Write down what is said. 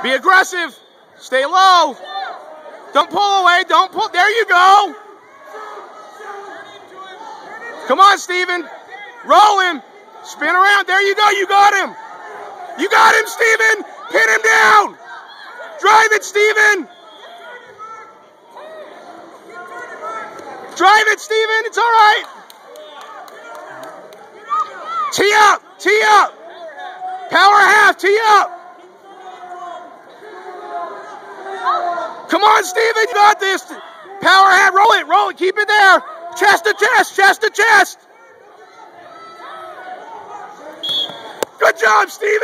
Be aggressive. Stay low. Don't pull away. Don't pull. There you go. Come on, Steven. Roll him. Spin around. There you go. You got him. You got him, Steven. Pin him down. Drive it, Steven. Drive it, Steven. It's all right. Tee up. Tee up. Power half. Tee up. Come on, Steven. You got this. Power half. Roll it. Roll it. Keep it there. Chest to chest. Chest to chest. Good job, Steven.